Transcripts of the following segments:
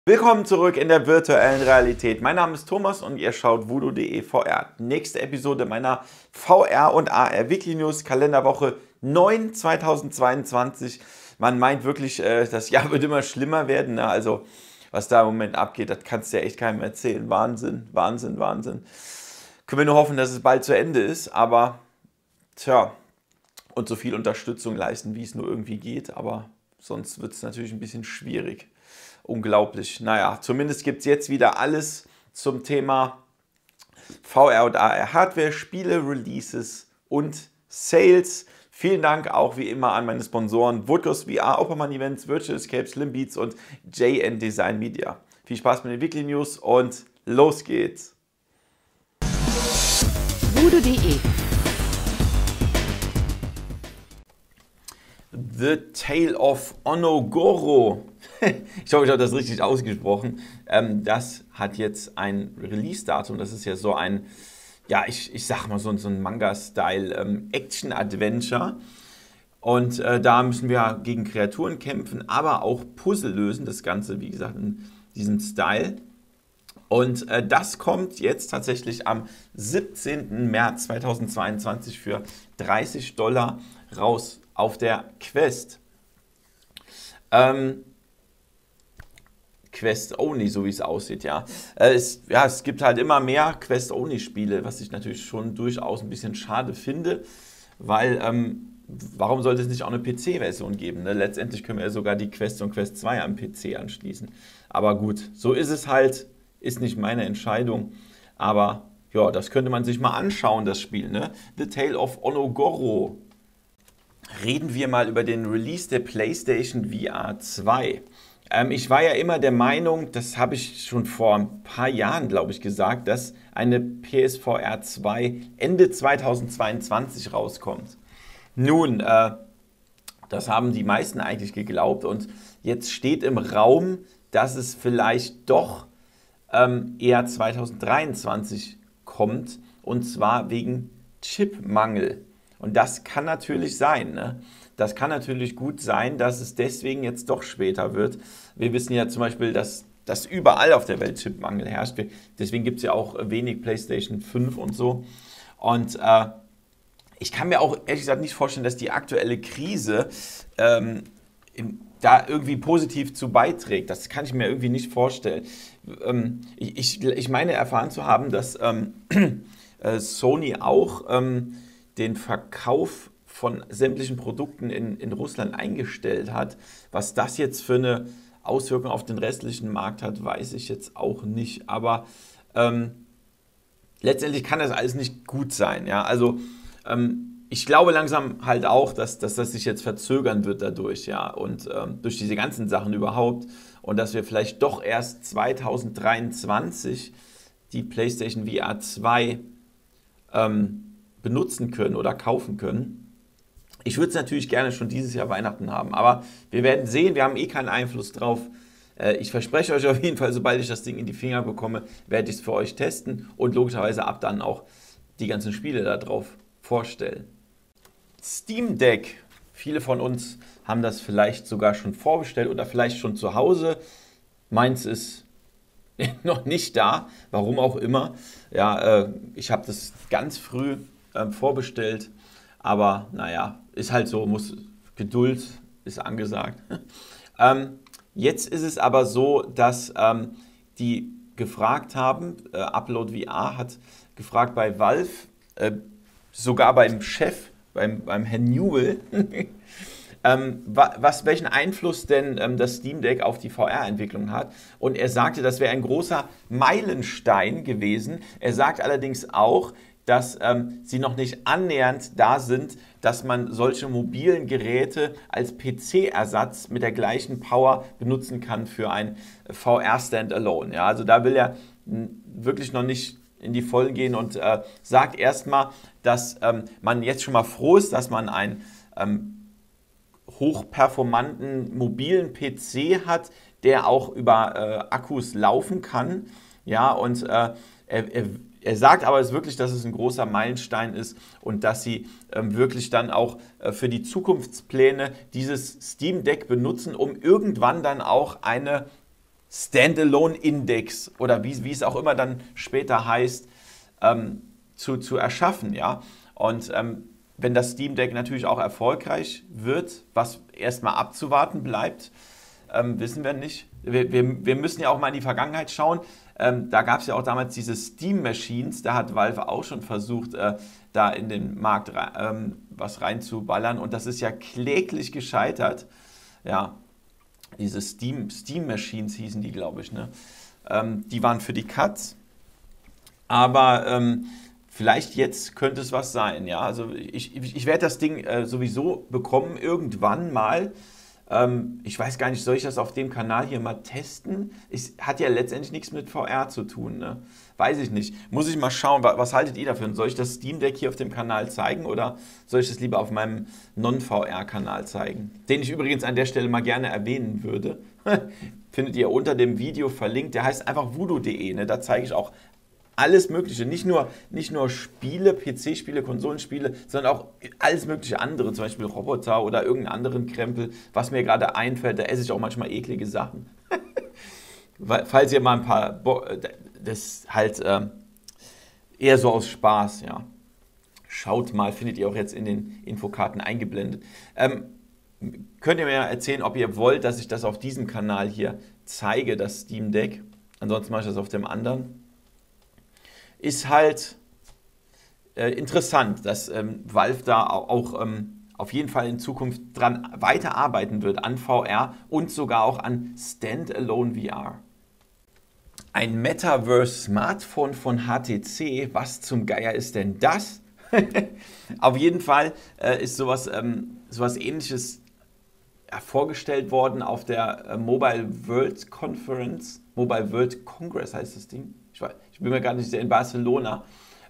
Willkommen zurück in der virtuellen Realität. Mein Name ist Thomas und ihr schaut voodoo.de VR. Nächste Episode meiner VR und AR Weekly News Kalenderwoche 9 2022. Man meint wirklich, das Jahr wird immer schlimmer werden. Ne? Also was da im Moment abgeht, das kannst du ja echt keinem erzählen. Wahnsinn, Wahnsinn, Wahnsinn. Können wir nur hoffen, dass es bald zu Ende ist, aber tja, und so viel Unterstützung leisten, wie es nur irgendwie geht. Aber sonst wird es natürlich ein bisschen schwierig. Unglaublich. Naja, zumindest gibt es jetzt wieder alles zum Thema VR und AR Hardware, Spiele, Releases und Sales. Vielen Dank auch wie immer an meine Sponsoren Woodghost VR, Opperman Events, Virtual Escape, Slim Beats und JN Design Media. Viel Spaß mit den Weekly News und los geht's! voodoo.de The Tale of Onogoro. Ich hoffe, ich habe das richtig ausgesprochen. Das hat jetzt ein Release-Datum. Das ist ja so ein, ja, ich sag mal so ein Manga-Style Action-Adventure. Und da müssen wir gegen Kreaturen kämpfen, aber auch Puzzle lösen. Das Ganze, wie gesagt, in diesem Style. Und das kommt jetzt tatsächlich am 17. März 2022 für $30 raus auf der Quest. Quest-Only, so wie es aussieht, ja. Es gibt halt immer mehr Quest-Only-Spiele, was ich natürlich schon durchaus ein bisschen schade finde, weil warum sollte es nicht auch eine PC-Version geben? Ne? Letztendlich können wir ja sogar die Quest und Quest 2 am PC anschließen. Aber gut, so ist es halt, ist nicht meine Entscheidung, aber ja, das könnte man sich mal anschauen, das Spiel, ne? The Tale of Onogoro. Reden wir mal über den Release der PlayStation VR 2. Ich war ja immer der Meinung, das habe ich schon vor ein paar Jahren, glaube ich, gesagt, dass eine PSVR 2 Ende 2022 rauskommt. Nun, das haben die meisten eigentlich geglaubt und jetzt steht im Raum, dass es vielleicht doch eher 2023 kommt und zwar wegen Chipmangel. Und das kann natürlich sein, ne? Das kann natürlich gut sein, dass es deswegen jetzt doch später wird. Wir wissen ja zum Beispiel, dass überall auf der Welt Chipmangel herrscht. Deswegen gibt es ja auch wenig PlayStation 5 und so. Und ich kann mir auch ehrlich gesagt nicht vorstellen, dass die aktuelle Krise da irgendwie positiv zu beiträgt. Das kann ich mir irgendwie nicht vorstellen. Ich meine erfahren zu haben, dass Sony auch den Verkauf von sämtlichen Produkten in Russland eingestellt hat. Was das jetzt für eine Auswirkung auf den restlichen Markt hat, weiß ich jetzt auch nicht. Aber letztendlich kann das alles nicht gut sein. Ja? Also ich glaube langsam halt auch, dass das sich jetzt verzögern wird dadurch. Ja? Und durch diese ganzen Sachen überhaupt. Und dass wir vielleicht doch erst 2023 die PlayStation VR 2 benutzen können oder kaufen können. Ich würde es natürlich gerne schon dieses Jahr Weihnachten haben, aber wir werden sehen, wir haben eh keinen Einfluss drauf. Ich verspreche euch auf jeden Fall, sobald ich das Ding in die Finger bekomme, werde ich es für euch testen und logischerweise ab dann auch die ganzen Spiele da drauf vorstellen. Steam Deck. Viele von uns haben das vielleicht sogar schon vorbestellt oder vielleicht schon zu Hause. Meins ist noch nicht da, warum auch immer. Ja, ich habe das ganz früh vorbestellt, aber naja, ist halt so, Geduld ist angesagt. Jetzt ist es aber so, dass die gefragt haben, Upload VR hat gefragt bei Valve, sogar beim Chef, beim Herrn Newell, welchen Einfluss denn das Steam Deck auf die VR-Entwicklung hat. Und er sagte, das wäre ein großer Meilenstein gewesen. Er sagt allerdings auch, dass sie noch nicht annähernd da sind, dass man solche mobilen Geräte als PC-Ersatz mit der gleichen Power benutzen kann für ein VR-Standalone. Ja, also da will er wirklich noch nicht in die Vollen gehen und sagt erstmal, dass man jetzt schon mal froh ist, dass man einen hochperformanten mobilen PC hat, der auch über Akkus laufen kann. Ja, und er sagt aber es wirklich, dass es ein großer Meilenstein ist und dass sie wirklich dann auch für die Zukunftspläne dieses Steam Deck benutzen, um irgendwann dann auch eine Standalone-Index oder wie es auch immer dann später heißt, zu erschaffen. Ja? Und wenn das Steam Deck natürlich auch erfolgreich wird, was erstmal abzuwarten bleibt, wissen wir nicht. Wir müssen ja auch mal in die Vergangenheit schauen. Da gab es ja auch damals diese Steam Machines, da hat Valve auch schon versucht, da in den Markt was reinzuballern und das ist ja kläglich gescheitert. Ja, diese Steam Machines hießen die, glaube ich. Ne? Die waren für die Cuts, aber vielleicht jetzt könnte es was sein. Ja? Also ich werde das Ding sowieso bekommen, irgendwann mal. Ich weiß gar nicht, soll ich das auf dem Kanal hier mal testen? Es hat ja letztendlich nichts mit VR zu tun, ne? Weiß ich nicht. Muss ich mal schauen, was haltet ihr dafür? Soll ich das Steam Deck hier auf dem Kanal zeigen oder soll ich das lieber auf meinem Non-VR-Kanal zeigen? Den ich übrigens an der Stelle mal gerne erwähnen würde. Findet ihr unter dem Video verlinkt. Der heißt einfach voodoo.de. Ne? Da zeige ich auch alles Mögliche, nicht nur Spiele, PC-Spiele, Konsolenspiele, sondern auch alles mögliche andere, zum Beispiel Roboter oder irgendeinen anderen Krempel, was mir gerade einfällt, da esse ich auch manchmal eklige Sachen. Falls ihr mal ein paar, das halt eher so aus Spaß, ja. Schaut mal, findet ihr auch jetzt in den Infokarten eingeblendet. Könnt ihr mir erzählen, ob ihr wollt, dass ich das auf diesem Kanal hier zeige, das Steam Deck. Ansonsten mache ich das auf dem anderen. Ist halt interessant, dass Valve da auch auf jeden Fall in Zukunft dran weiterarbeiten wird, an VR und sogar auch an Standalone VR. Ein Metaverse-Smartphone von HTC, was zum Geier ist denn das? Auf jeden Fall ist sowas Ähnliches vorgestellt worden auf der Mobile World Conference, Mobile World Congress heißt das Ding. Ich bin mir gar nicht sicher, in Barcelona.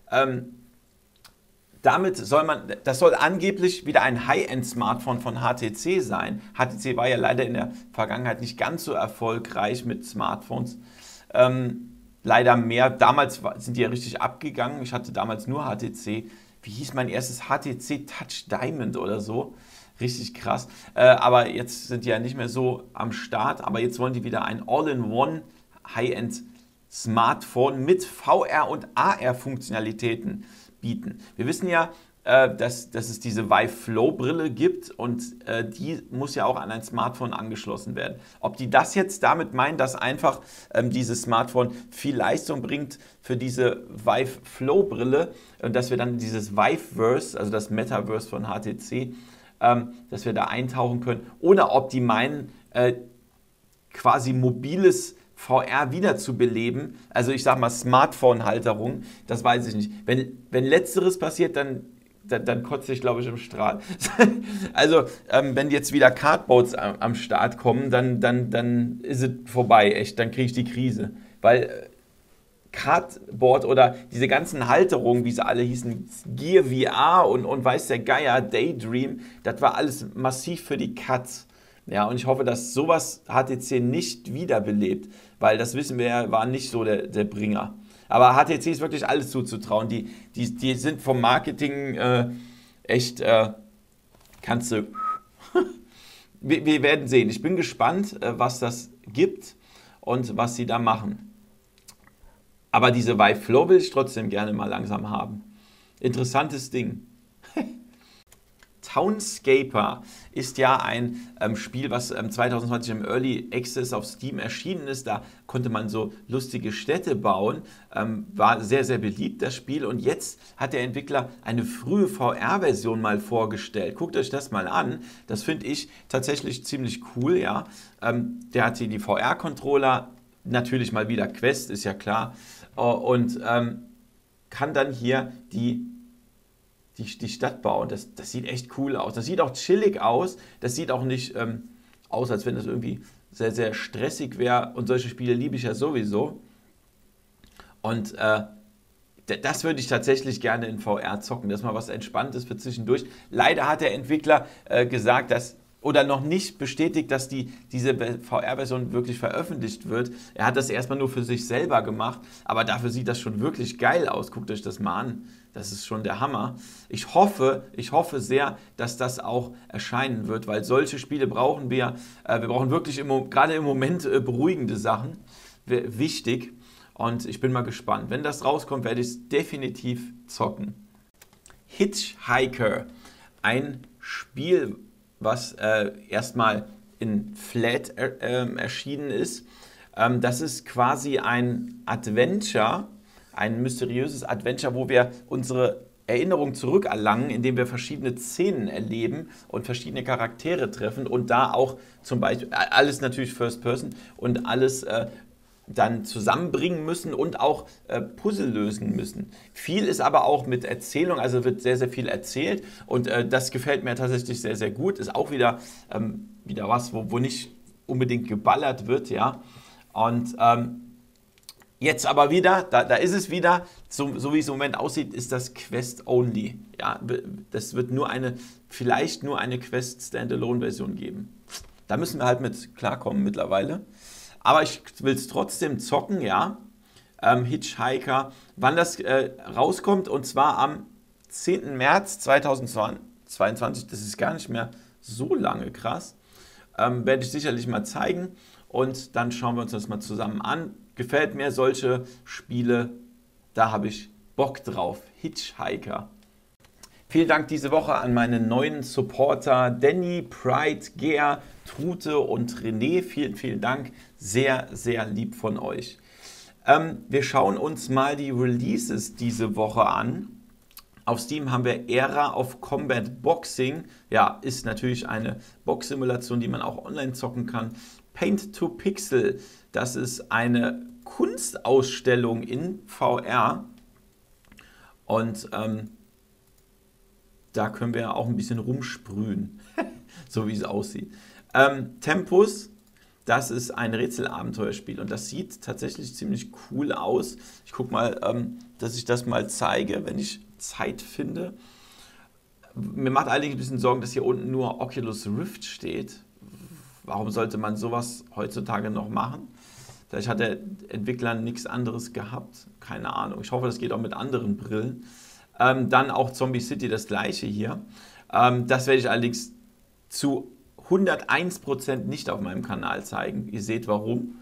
Das soll angeblich wieder ein High-End-Smartphone von HTC sein. HTC war ja leider in der Vergangenheit nicht ganz so erfolgreich mit Smartphones. Leider mehr. Damals sind die ja richtig abgegangen. Ich hatte damals nur HTC. Wie hieß mein erstes HTC Touch Diamond oder so? Richtig krass. Aber jetzt sind die ja nicht mehr so am Start. Aber jetzt wollen die wieder ein All-in-One High-End-Smartphone mit VR- und AR-Funktionalitäten bieten. Wir wissen ja, dass es diese Vive Flow Brille gibt und die muss ja auch an ein Smartphone angeschlossen werden. Ob die das jetzt damit meinen, dass einfach dieses Smartphone viel Leistung bringt für diese Vive Flow Brille und dass wir dann dieses Viveverse, also das Metaverse von HTC, dass wir da eintauchen können, oder ob die meinen, quasi mobiles VR wiederzubeleben, also ich sag mal Smartphone-Halterung, das weiß ich nicht. Wenn Letzteres passiert, dann kotze ich, glaube ich, im Strahl. Also, wenn jetzt wieder Cardboards am Start kommen, dann ist es vorbei, echt, dann kriege ich die Krise. Weil Cardboard oder diese ganzen Halterungen, wie sie alle hießen, Gear VR und weiß der Geier, Daydream, das war alles massiv für die Katz. Ja, und ich hoffe, dass sowas HTC nicht wiederbelebt, weil das wissen wir ja, war nicht so der Bringer. Aber HTC ist wirklich alles zuzutrauen. Die sind vom Marketing echt, kannst du... wir werden sehen. Ich bin gespannt, was das gibt und was sie da machen. Aber diese Vive Flow will ich trotzdem gerne mal langsam haben. Interessantes Ding. Townscaper ist ja ein Spiel, was 2020 im Early Access auf Steam erschienen ist. Da konnte man so lustige Städte bauen. War sehr, sehr beliebt, das Spiel. Und jetzt hat der Entwickler eine frühe VR-Version mal vorgestellt. Guckt euch das mal an. Das finde ich tatsächlich ziemlich cool. Ja. Der hat hier die VR-Controller, natürlich mal wieder Quest, ist ja klar. Und kann dann hier die Stadt bauen. Das sieht echt cool aus. Das sieht auch chillig aus. Das sieht auch nicht aus, als wenn das irgendwie sehr, sehr stressig wäre. Und solche Spiele liebe ich ja sowieso. Und das würde ich tatsächlich gerne in VR zocken. Das ist mal was Entspanntes für zwischendurch. Leider hat der Entwickler gesagt, dass oder noch nicht bestätigt, dass diese VR-Version wirklich veröffentlicht wird. Er hat das erstmal nur für sich selber gemacht, aber dafür sieht das schon wirklich geil aus. Guckt euch das mal an. Das ist schon der Hammer. Ich hoffe sehr, dass das auch erscheinen wird, weil solche Spiele brauchen wir. Wir brauchen wirklich gerade im Moment beruhigende Sachen. Wichtig. Und ich bin mal gespannt. Wenn das rauskommt, werde ich es definitiv zocken. Hitchhiker. Ein Spiel, was erstmal in Flat erschienen ist. Das ist quasi ein Adventure, ein mysteriöses Adventure, wo wir unsere Erinnerung zurückerlangen, indem wir verschiedene Szenen erleben und verschiedene Charaktere treffen und da auch zum Beispiel, alles natürlich First Person und alles dann zusammenbringen müssen und auch Puzzle lösen müssen. Viel ist aber auch mit Erzählung, also wird sehr, sehr viel erzählt und das gefällt mir tatsächlich sehr, sehr gut. Ist auch wieder was, wo nicht unbedingt geballert wird, ja. Und jetzt aber wieder, da ist es wieder, so wie es im Moment aussieht, ist das Quest-Only. Ja, das wird vielleicht nur eine Quest-Standalone-Version geben. Da müssen wir halt mit klarkommen mittlerweile. Aber ich will es trotzdem zocken, ja. Hitchhiker, wann das rauskommt, und zwar am 10. März 2022, das ist gar nicht mehr so lange, krass, werde ich sicherlich mal zeigen und dann schauen wir uns das mal zusammen an. Gefällt mir solche Spiele, da habe ich Bock drauf. Hitchhiker. Vielen Dank diese Woche an meine neuen Supporter Danny, Pride, Gea, Trute und René. Vielen, vielen Dank. Sehr, sehr lieb von euch. Wir schauen uns mal die Releases diese Woche an. Auf Steam haben wir Era of Combat Boxing. Ja, ist natürlich eine Boxsimulation, die man auch online zocken kann. Paint to Pixel. Das ist eine Kunstausstellung in VR. Und da können wir auch ein bisschen rumsprühen, so wie es aussieht. Tempus, das ist ein Rätselabenteuerspiel und das sieht tatsächlich ziemlich cool aus. Ich gucke mal, dass ich das mal zeige, wenn ich Zeit finde. Mir macht allerdings ein bisschen Sorgen, dass hier unten nur Oculus Rift steht. Warum sollte man sowas heutzutage noch machen? Vielleicht hat der Entwickler nichts anderes gehabt. Keine Ahnung. Ich hoffe, das geht auch mit anderen Brillen. Dann auch Zombie City, das gleiche hier. Das werde ich allerdings zu 101% nicht auf meinem Kanal zeigen. Ihr seht warum.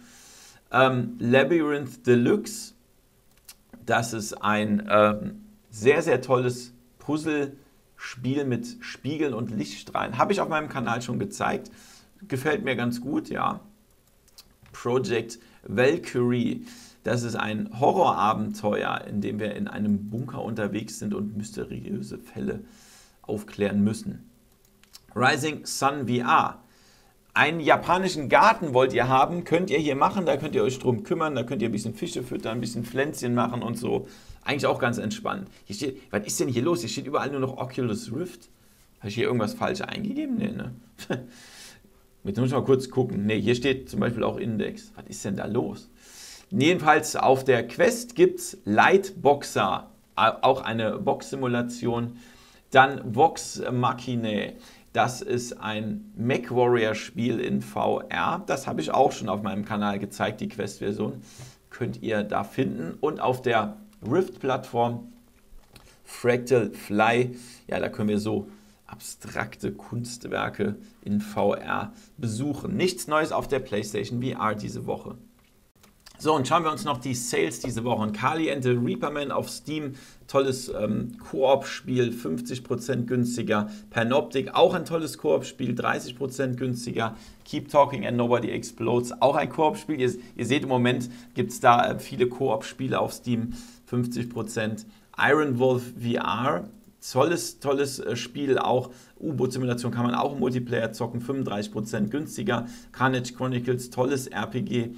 Labyrinth Deluxe. Das ist ein sehr, sehr tolles Puzzlespiel mit Spiegeln und Lichtstrahlen. Habe ich auf meinem Kanal schon gezeigt. Gefällt mir ganz gut, ja. Project Valkyrie. Das ist ein Horrorabenteuer, in dem wir in einem Bunker unterwegs sind und mysteriöse Fälle aufklären müssen. Rising Sun VR. Einen japanischen Garten wollt ihr haben, könnt ihr hier machen, da könnt ihr euch drum kümmern, da könnt ihr ein bisschen Fische füttern, ein bisschen Pflänzchen machen und so. Eigentlich auch ganz entspannt. Hier steht, was ist denn hier los? Hier steht überall nur noch Oculus Rift. Habe ich hier irgendwas falsch eingegeben? Nee, ne? Jetzt muss ich mal kurz gucken. Ne, hier steht zum Beispiel auch Index. Was ist denn da los? Jedenfalls auf der Quest gibt es Lightboxer, auch eine Box-Simulation. Dann Vox Machinae, das ist ein MechWarrior-Spiel in VR. Das habe ich auch schon auf meinem Kanal gezeigt, die Quest-Version. Könnt ihr da finden. Und auf der Rift-Plattform Fractal Fly, ja, da können wir so abstrakte Kunstwerke in VR besuchen. Nichts Neues auf der PlayStation VR diese Woche. So, und schauen wir uns noch die Sales diese Woche an. Kali and the Reaperman auf Steam, tolles Koop-Spiel, 50% günstiger. Panoptic, auch ein tolles Koop-Spiel, 30% günstiger. Keep Talking and Nobody Explodes, auch ein Koop-Spiel. Ihr seht, im Moment gibt es da viele Koop-Spiele auf Steam, 50%. Iron Wolf VR, tolles Spiel, auch U-Boot-Simulation kann man auch im Multiplayer zocken, 35% günstiger. Carnage Chronicles, tolles RPG,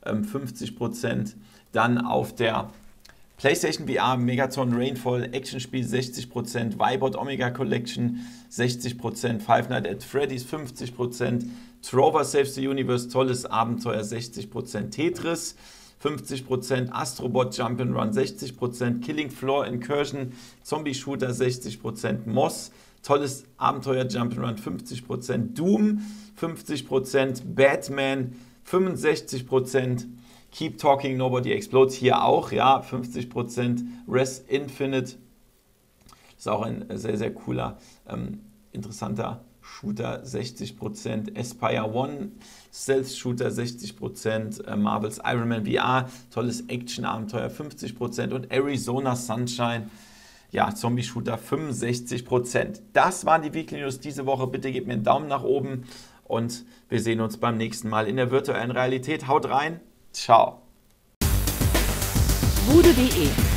50%. Dann auf der PlayStation VR Megaton Rainfall Actionspiel 60%, Vibot Omega Collection 60%, Five Nights at Freddy's 50%, Trover Saves the Universe, tolles Abenteuer 60%, Tetris 50%, Astrobot Jump'n'Run 60%, Killing Floor Incursion Zombie Shooter 60%, Moss tolles Abenteuer Jump'n'Run 50%, Doom 50%, Batman 65%, Keep Talking Nobody Explodes hier auch, ja, 50%, Res Infinite ist auch ein sehr, sehr cooler, interessanter Shooter, 60%, Aspire One, Stealth Shooter 60%, Marvel's Iron Man VR, tolles Action-Abenteuer 50% und Arizona Sunshine, ja, Zombie-Shooter 65%. Das waren die Weekly News diese Woche. Bitte gebt mir einen Daumen nach oben und wir sehen uns beim nächsten Mal in der virtuellen Realität. Haut rein, ciao. Voodoo.de